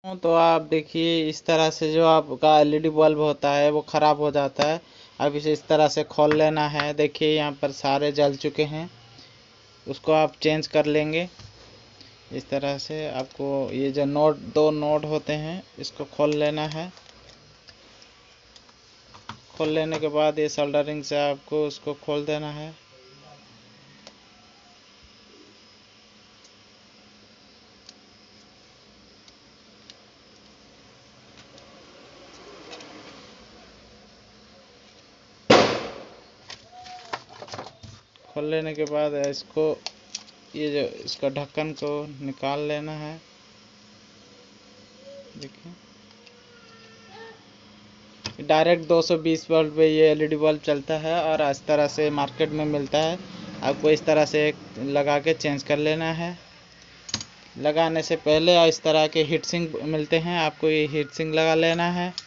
तो आप देखिए इस तरह से जो आपका एलईडी बल्ब होता है वो ख़राब हो जाता है। अब इसे इस तरह से खोल लेना है। देखिए यहाँ पर सारे जल चुके हैं, उसको आप चेंज कर लेंगे। इस तरह से आपको ये जो दो नोड होते हैं इसको खोल लेना है। खोल लेने के बाद ये सोल्डरिंग से आपको उसको खोल देना है। खोल लेने के बाद इसको ये जो इसका ढक्कन को निकाल लेना है। देखिए डायरेक्ट 220 वोल्ट पे ये एलईडी बल्ब चलता है और इस तरह से मार्केट में मिलता है। आपको इस तरह से लगा के चेंज कर लेना है। लगाने से पहले इस तरह के हीट सिंक मिलते हैं, आपको ये हीट सिंक लगा लेना है।